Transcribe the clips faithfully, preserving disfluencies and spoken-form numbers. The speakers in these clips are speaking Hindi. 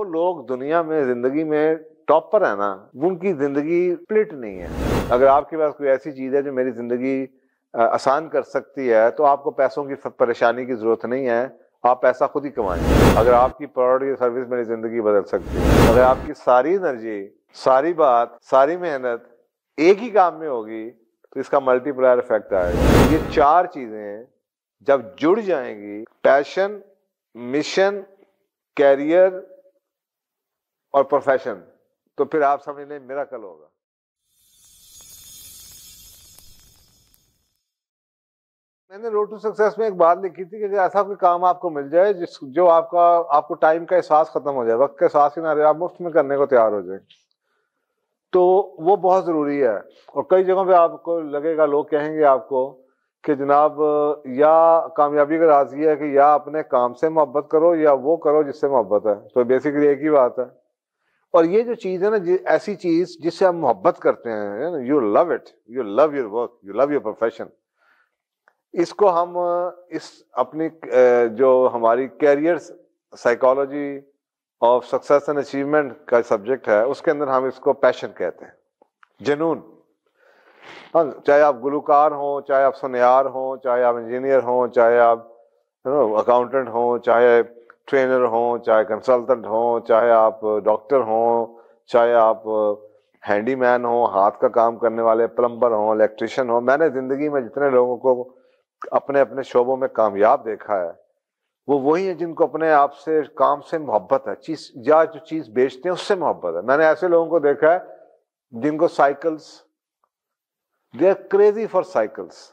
लोग दुनिया में जिंदगी में टॉप पर है ना, उनकी जिंदगी स्प्लिट नहीं है। अगर आपके पास कोई ऐसी चीज है जो मेरी जिंदगी आसान कर सकती है, तो आपको पैसों की परेशानी की जरूरत नहीं है, आप पैसा खुद ही कमाएं। अगर आपकी प्रोडक्ट सर्विस मेरी जिंदगी बदल सकती है, अगर आपकी सारी एनर्जी, सारी बात, सारी मेहनत एक ही काम में होगी, तो इसका मल्टीप्लायर इफेक्ट आएगा। ये चार चीजें जब जुड़ जाएंगी, पैशन, मिशन, कैरियर और प्रोफेशन, तो फिर आप समझ लें मिरेकल होगा। मैंने रोड टू सक्सेस में एक बात लिखी थी कि ऐसा कोई काम आपको मिल जाए जिस जो आपका आपको टाइम का एहसास खत्म हो जाए, वक्त का एहसास ही ना रहे, आप मुफ्त में करने को तैयार हो जाए, तो वो बहुत जरूरी है। और कई जगहों पे आपको लगेगा, लोग कहेंगे आपको कि जनाब या कामयाबी का राज ये है कि या अपने काम से मोहब्बत करो या वो करो जिससे मोहब्बत है। तो बेसिकली एक ही बात है। और ये जो चीज है ना, ऐसी चीज जिससे हम मोहब्बत करते हैं, you love it, you love your work, you love your profession, इसको हम इस अपनी जो हमारी career psychology of success and achievement का सब्जेक्ट है, उसके अंदर हम इसको पैशन कहते हैं, जुनून। हाँ, चाहे आप गुलकार हो, चाहे आप सुनियार हो, चाहे आप इंजीनियर हो, चाहे आप अकाउंटेंट हो, चाहे ट्रेनर हो, चाहे कंसल्टेंट हो, चाहे आप डॉक्टर हो, चाहे आप हैंडीमैन हो, हाथ का काम करने वाले, प्लम्बर हो, इलेक्ट्रिशियन हो। मैंने जिंदगी में जितने लोगों को अपने अपने शोबों में कामयाब देखा है, वो वही है जिनको अपने आप से, काम से मोहब्बत है, चीज या जो चीज बेचते हैं उससे मोहब्बत है। मैंने ऐसे लोगों को देखा है जिनको cycles, they are crazy for cycles,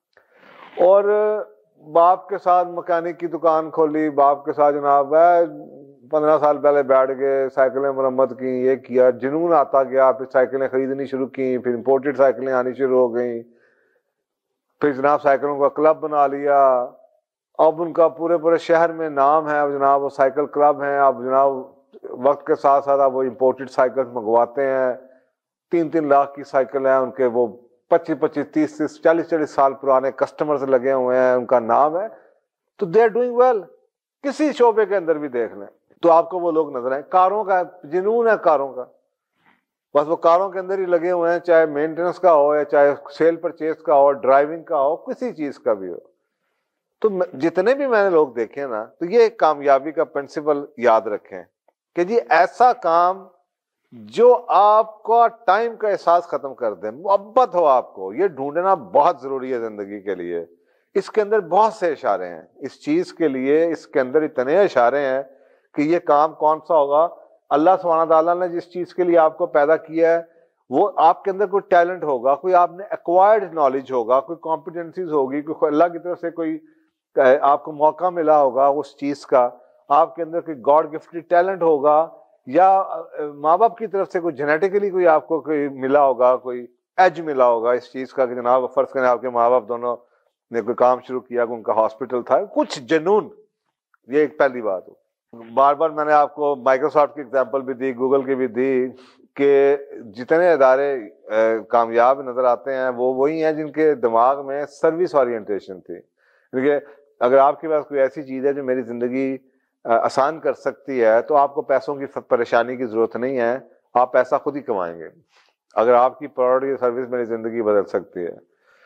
और बाप के साथ मैकेनिक की दुकान खोली, बाप के साथ जनाब पंद्रह साल पहले बैठ गए, साइकिलें मरम्मत की, ये किया, जुनून आता गया, फिर साइकिलें खरीदनी शुरू की, फिर इंपोर्टेड साइकिलें आनी शुरू हो गई, फिर जनाब साइकिलों का क्लब बना लिया, अब उनका पूरे पूरे शहर में नाम है, अब जनाब वो साइकिल क्लब है। अब जनाब वक्त के साथ साथ अब वो इंपोर्टेड साइकिल मंगवाते हैं, तीन तीन लाख की साइकिल है उनके, वो पच्चीस पच्चीस तीस तीस चालीस चालीस साल पुराने कस्टमर्स लगे हुए हैं, उनका नाम है, तो दे आर डूइंग वेल। किसी शोबे के अंदर भी देख लें तो आपको वो लोग नजर आए। कारों का जुनून है, कारों का, बस वो कारों के अंदर ही लगे हुए हैं, चाहे मेंटेनेंस का हो या चाहे सेल परचेज का हो, ड्राइविंग का हो, किसी चीज का भी हो। तो जितने भी मैंने लोग देखे ना, तो ये कामयाबी का प्रिंसिपल याद रखें कि जी ऐसा काम जो आपका टाइम का एहसास खत्म कर दे, मोहब्बत हो आपको, ये ढूंढना बहुत जरूरी है जिंदगी के लिए। इसके अंदर बहुत से इशारे हैं इस चीज के लिए, इसके अंदर इतने इशारे हैं कि ये काम कौन सा होगा। अल्लाह सुब्हानहू तआला ने जिस चीज के लिए आपको पैदा किया है, वो आपके अंदर कोई टैलेंट होगा, कोई आपने एक्वायर्ड नॉलेज होगा, कोई कॉम्पिटेंसीज होगी, कोई अल्लाह की तरफ से कोई आपको मौका मिला होगा उस चीज का, आपके अंदर कोई गॉड गिफ्टेड टैलेंट होगा, या माँ बाप की तरफ से कोई जेनेटिकली कोई आपको कोई मिला होगा, कोई एज मिला होगा इस चीज का कि जनाब फर्ज करें आपके माँ बाप दोनों ने कोई काम शुरू किया, उनका हॉस्पिटल था, कुछ जुनून। ये एक पहली बात हो। बार बार मैंने आपको माइक्रोसॉफ्ट की एग्जांपल भी दी, गूगल की भी दी, कि जितने इदारे कामयाब नजर आते हैं वो वही हैं जिनके दिमाग में सर्विस ओरिएंटेशन थी। क्योंकि अगर आपके पास कोई ऐसी चीज है जो मेरी जिंदगी आसान कर सकती है, तो आपको पैसों की परेशानी की जरूरत नहीं है, आप पैसा खुद ही कमाएंगे। अगर आपकी प्रोडक्ट या सर्विस मेरी जिंदगी बदल सकती है।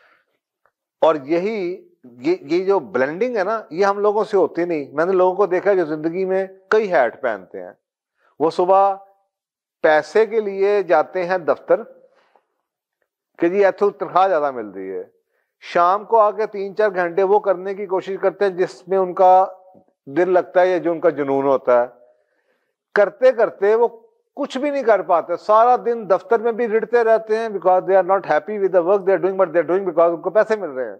और यही ये ये जो ब्लेंडिंग है ना, ये हम लोगों से होती नहीं। मैंने लोगों को देखा है जो जिंदगी में कई हैट पहनते हैं। वो सुबह पैसे के लिए जाते हैं दफ्तर कि जी ऐथों तनख्वाह ज्यादा मिल रही है, शाम को आके तीन चार घंटे वो करने की कोशिश करते हैं जिसमें उनका दिल लगता है, या जो उनका जुनून होता है। करते करते वो कुछ भी नहीं कर पाते, सारा दिन दफ्तर में भी रिड़ते रहते हैं, because they are not happy with the work they are doing, but they are doing because उनको पैसे मिल रहे हैं।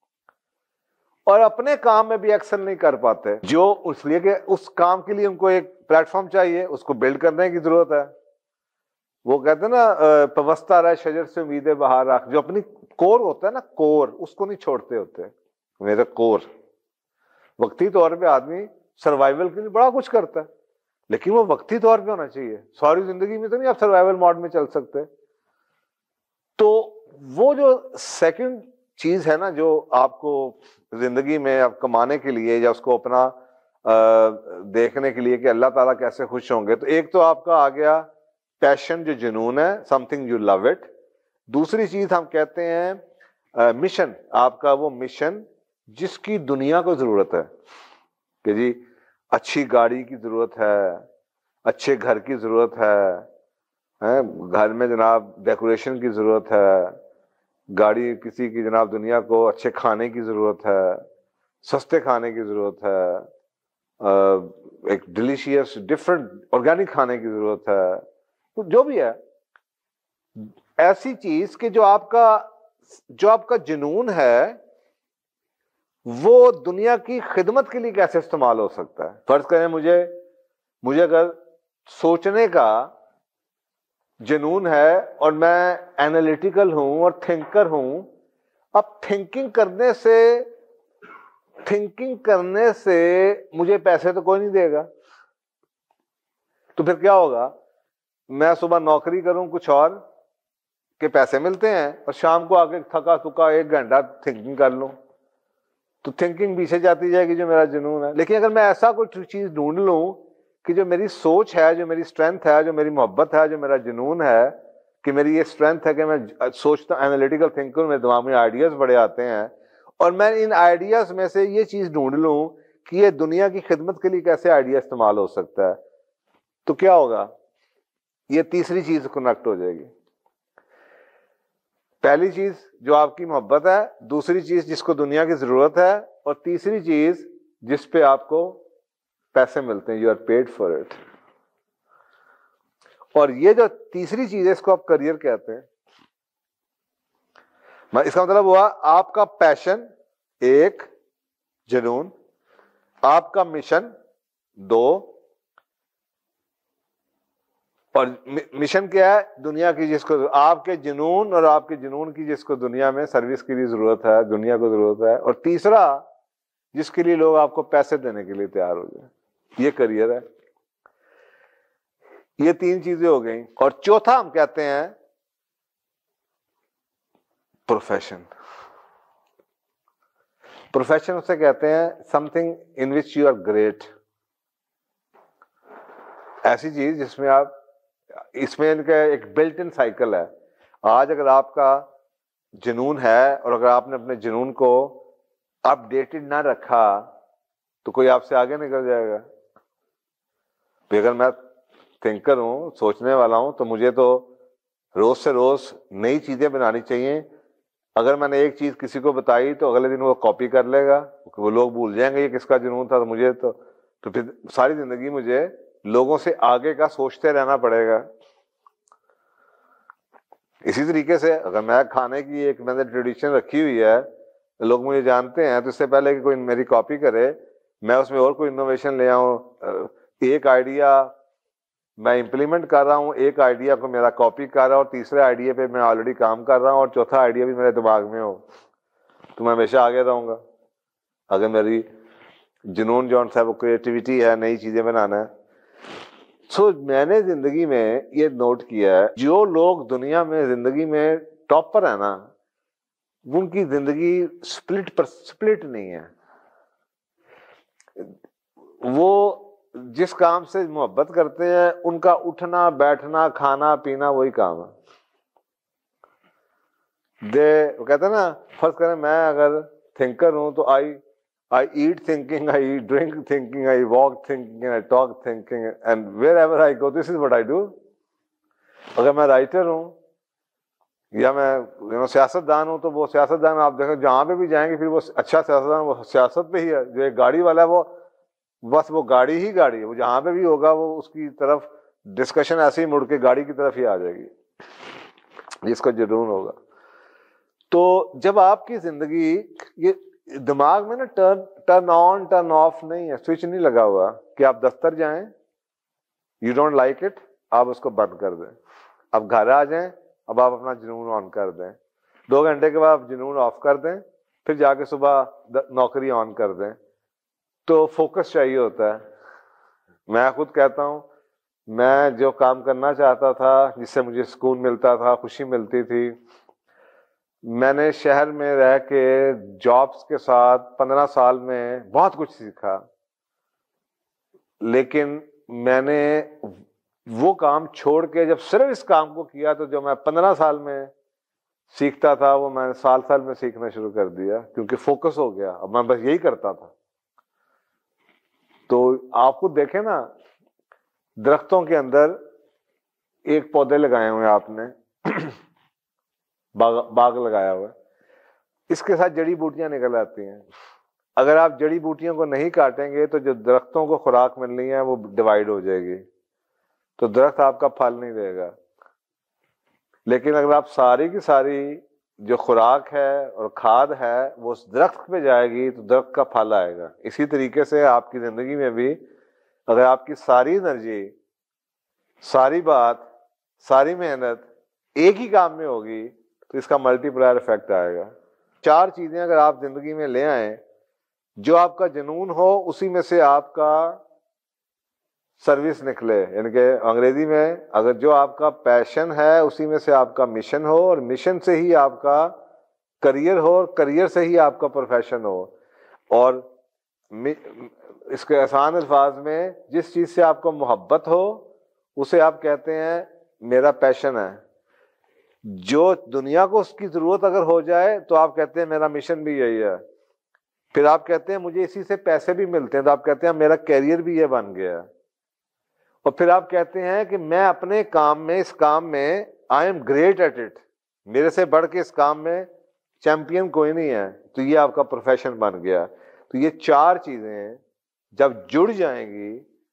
और अपने काम में भी एक्शन नहीं कर पाते, जो इसलिए कि उस काम के लिए उनको एक प्लेटफॉर्म चाहिए, उसको बिल्ड करने की जरूरत है। वो कहते हैं ना, पवस्ता रहे शजर से उम्मीदें बाहर रख, जो अपनी कोर होता है ना, कोर, उसको नहीं छोड़ते होते। मेरा कोर, वक्ती तौर पे आदमी सर्वाइवल के लिए बड़ा कुछ करता है, लेकिन वो वक्ती तौर पे होना चाहिए। सारी जिंदगी में तो नहीं आप सर्वाइवल मोड में चल सकते। तो वो जो सेकंड चीज है ना, जो आपको जिंदगी में आप कमाने के लिए या उसको अपना देखने के लिए कि अल्लाह ताला कैसे खुश होंगे। तो एक तो आपका आ गया पैशन, जो जुनून है, समथिंग यू लव इट। दूसरी चीज हम कहते हैं मिशन, आपका वो मिशन जिसकी दुनिया को जरूरत है, कि जी अच्छी गाड़ी की जरूरत है, अच्छे घर की जरूरत है, है घर में जनाब डेकोरेशन की जरूरत है, गाड़ी किसी की जनाब दुनिया को अच्छे खाने की जरूरत है, सस्ते खाने की जरूरत है, एक डिलीशियस डिफरेंट ऑर्गेनिक खाने की जरूरत है, तो जो भी है ऐसी चीज कि जो आपका जो आपका जुनून है वो दुनिया की खिदमत के लिए कैसे इस्तेमाल हो सकता है। फर्ज करें मुझे मुझे अगर सोचने का जुनून है और मैं एनालिटिकल हूं और थिंकर हूं, अब थिंकिंग करने से थिंकिंग करने से मुझे पैसे तो कोई नहीं देगा, तो फिर क्या होगा? मैं सुबह नौकरी करूं कुछ और के पैसे मिलते हैं और शाम को आके थका थुका एक घंटा थिंकिंग कर लूं, तो थिंकिंग पीछे जाती जाएगी जो मेरा जुनून है। लेकिन अगर मैं ऐसा कोई चीज ढूंढ लूं कि जो मेरी सोच है, जो मेरी स्ट्रेंथ है, जो मेरी मोहब्बत है, जो मेरा जुनून है, कि मेरी ये स्ट्रेंथ है कि मैं सोचता, एनालिटिकल थिंकर, मेरे दिमाग में आइडियाज बड़े आते हैं, और मैं इन आइडियाज में से ये चीज ढूंढ लूं कि ये दुनिया की खिदमत के लिए कैसे आइडिया इस्तेमाल हो सकता है, तो क्या होगा? ये तीसरी चीज कनेक्ट हो जाएगी। पहली चीज जो आपकी मोहब्बत है, दूसरी चीज जिसको दुनिया की जरूरत है, और तीसरी चीज जिस पे आपको पैसे मिलते हैं, you are paid for it. और ये जो तीसरी चीज है इसको आप करियर कहते हैं। इसका मतलब हुआ आपका पैशन एक, जुनून, आपका मिशन दो, और मिशन क्या है? दुनिया की जिसको, आपके जुनून और आपके जुनून की जिसको दुनिया में सर्विस के लिए जरूरत है, दुनिया को जरूरत है, और तीसरा जिसके लिए लोग आपको पैसे देने के लिए तैयार हो जाए, ये करियर है। ये तीन चीजें हो गई। और चौथा हम कहते हैं प्रोफेशन। प्रोफेशन उसे कहते हैं something in which you are great, ऐसी चीज जिसमें आप, इसमें इनका एक बिल्ट इन साइकिल है। आज अगर आपका जुनून है और अगर आपने अपने जुनून को अपडेटेड ना रखा तो कोई आपसे आगे निकल जाएगा। अगर मैं थिंकर हूं, सोचने वाला हूं, तो मुझे तो रोज से रोज नई चीजें बनानी चाहिए। अगर मैंने एक चीज किसी को बताई तो अगले दिन वो कॉपी कर लेगा, वो लोग भूल जाएंगे ये किसका जुनून था, तो मुझे तो तो फिर सारी जिंदगी मुझे लोगों से आगे का सोचते रहना पड़ेगा। इसी तरीके से अगर मैं खाने की एक मैंने ट्रेडिशन रखी हुई है, लोग मुझे जानते हैं, तो इससे पहले कि कोई मेरी कॉपी करे, मैं उसमें और कोई इनोवेशन ले आऊं, एक आइडिया मैं इंप्लीमेंट कर रहा हूं, एक आइडिया को मेरा कॉपी कर रहा हूं, और तीसरे आइडिया पे मैं ऑलरेडी काम कर रहा हूं, और चौथा आइडिया भी मेरे दिमाग में हो, तो मैं हमेशा आगे रहूंगा। अगर मेरी जुनून जौन सा वो क्रिएटिविटी है, नई चीजें बनाना है। सो so, मैंने जिंदगी में ये नोट किया है, जो लोग दुनिया में जिंदगी में टॉप पर है ना, उनकी जिंदगी स्प्लिट पर स्प्लिट नहीं है। वो जिस काम से मोहब्बत करते हैं उनका उठना बैठना खाना पीना वही काम है। दे वो कहते हैं ना, फर्ज करें मैं अगर थिंकर हूं तो I I eat thinking, I drink thinking, I walk thinking, I talk thinking, and wherever I go this is what I do. अगर मैं राइटर हूं या मैं सियासतदान हूं तो वो सियासतदान, आप देखो जहां पे भी जाएंगे फिर वो अच्छा सियासतदान वो सियासत पे ही है। जो एक गाड़ी वाला है वो बस वो गाड़ी ही गाड़ी है, वो जहां पे भी होगा वो उसकी तरफ डिस्कशन ऐसे ही मुड़ के गाड़ी की तरफ ही आ जाएगी जिसका जुनून होगा। तो जब आपकी जिंदगी, ये दिमाग में ना turn turn on turn off नहीं है, स्विच नहीं लगा हुआ कि आप दफ्तर जाएं, यू डोंट लाइक इट, आप उसको बंद कर दें, अब घर आ जाएं, अब आप अपना जुनून ऑन कर दें, दो घंटे के बाद आप जुनून ऑफ कर दें, फिर जाके सुबह नौकरी ऑन कर दें। तो फोकस चाहिए होता है। मैं खुद कहता हूं, मैं जो काम करना चाहता था, जिससे मुझे सुकून मिलता था, खुशी मिलती थी, मैंने शहर में रह के जॉब्स के साथ पंद्रह साल में बहुत कुछ सीखा। लेकिन मैंने वो काम छोड़ के जब सिर्फ इस काम को किया तो जो मैं पंद्रह साल में सीखता था वो मैंने साल साल में सीखना शुरू कर दिया, क्योंकि फोकस हो गया। अब मैं बस यही करता था। तो आपको देखें ना, दरख्तों के अंदर एक पौधे लगाए हुए हैं आपने, बाग बाग लगाया हुआ है, इसके साथ जड़ी बूटियां निकल आती हैं। अगर आप जड़ी बूटियों को नहीं काटेंगे तो जो दरख्तों को खुराक मिलनी है वो डिवाइड हो जाएगी, तो दरख्त आपका फल नहीं देगा। लेकिन अगर आप सारी की सारी जो खुराक है और खाद है वो उस दरख्त पे जाएगी तो दरख्त का फल आएगा। इसी तरीके से आपकी जिंदगी में भी अगर आपकी सारी एनर्जी, सारी बात, सारी मेहनत एक ही काम में होगी तो इसका मल्टीप्लायर इफेक्ट आएगा। चार चीजें अगर आप जिंदगी में ले आए, जो आपका जुनून हो उसी में से आपका सर्विस निकले, यानी कि अंग्रेजी में अगर जो आपका पैशन है उसी में से आपका मिशन हो, और मिशन से ही आपका करियर हो, और करियर से ही आपका प्रोफेशन हो। और इसके आसान अल्फाज में जिस चीज से आपको मोहब्बत हो उसे आप कहते हैं मेरा पैशन है। जो दुनिया को उसकी जरूरत अगर हो जाए तो आप कहते हैं मेरा मिशन भी यही है। फिर आप कहते हैं मुझे इसी से पैसे भी मिलते हैं, तो आप कहते हैं मेरा कैरियर भी ये बन गया। और फिर आप कहते हैं कि मैं अपने काम में, इस काम में I am great at it, मेरे से बढ़ के इस काम में चैंपियन कोई नहीं है, तो ये आपका प्रोफेशन बन गया। तो ये चार चीजें जब जुड़ जाएंगी,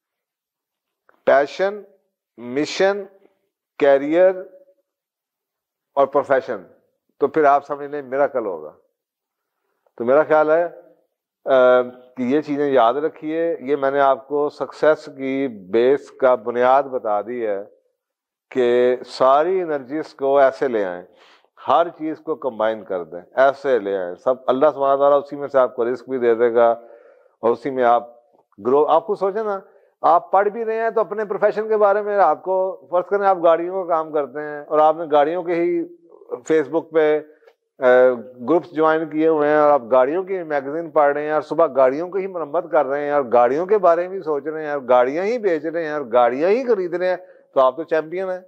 पैशन, मिशन, कैरियर और प्रोफेशन, तो फिर आप समझ लें मिरेकल होगा। तो मेरा ख्याल है आ, कि ये चीजें याद रखिए। ये मैंने आपको सक्सेस की बेस का बुनियाद बता दी है कि सारी एनर्जीज को ऐसे ले आएं, हर चीज को कंबाइन कर दें, ऐसे ले आएं सब। अल्लाह सुब्हानहू व तआला उसी में से आपको रिस्क भी दे देगा और उसी में आप ग्रो। आपको सोचे ना, आप पढ़ भी रहे हैं तो अपने प्रोफेशन के बारे में आपको, फर्ज करें आप गाड़ियों का काम करते हैं और आपने गाड़ियों के ही फेसबुक पे ग्रुप्स ज्वाइन किए हुए हैं और आप गाड़ियों की मैगजीन पढ़ रहे हैं और सुबह गाड़ियों की ही मरम्मत कर रहे हैं और गाड़ियों के बारे में भी सोच रहे हैं और गाड़ियां ही बेच रहे हैं और गाड़ियां ही खरीद रहे हैं, तो आप तो चैंपियन हैं।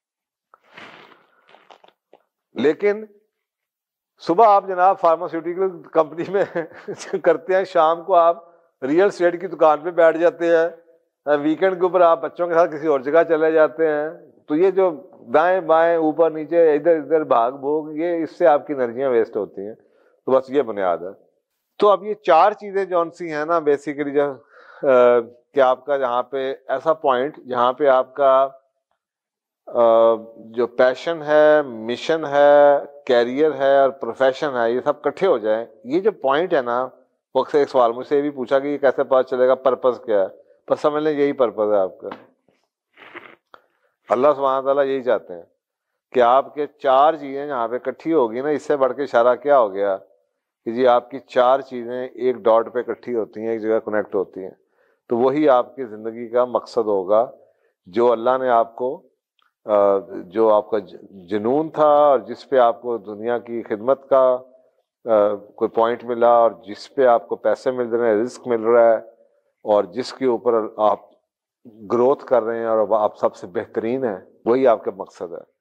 लेकिन सुबह आप जनाब फार्मास्यूटिकल कंपनी में करते हैं, शाम को आप रियल एस्टेट की दुकान पे बैठ जाते हैं, वीकेंड के ऊपर आप बच्चों के साथ किसी और जगह चले जाते हैं। तो ये जो दाएं बाएं ऊपर नीचे इधर इधर भाग भोग, ये इससे आपकी एनर्जियां वेस्ट होती हैं। तो बस ये बुनियाद है। तो अब ये चार चीजें जौन सी हैं ना, बेसिकली जो कि आपका जहाँ पे ऐसा पॉइंट जहाँ पे आपका आ, जो पैशन है, मिशन है, कैरियर है और प्रोफेशन है, ये सब इकट्ठे हो जाए, ये जो पॉइंट है ना, वो अक्सर एक सवाल मुझसे भी पूछा कि ये कैसे पता चलेगा पर्पस क्या है, पर समझ लें यही पर्पस है आपका। अल्लाह सुब्हानहू व तआला यही चाहते हैं कि आपके चार चीजें जहाँ पे इकट्ठी होगी ना, इससे बढ़ के इशारा क्या हो गया कि जी आपकी चार चीजें एक डॉट पे इकट्ठी होती हैं, एक जगह कनेक्ट होती हैं, तो वही आपकी जिंदगी का मकसद होगा। जो अल्लाह ने आपको, जो आपका जुनून था और जिस पे आपको दुनिया की खिदमत का कोई पॉइंट मिला और जिस पे आपको पैसे मिल रहे हैं, रिस्क मिल रहा है और जिसके ऊपर आप ग्रोथ कर रहे हैं और आप सबसे बेहतरीन है, वही आपका मकसद है।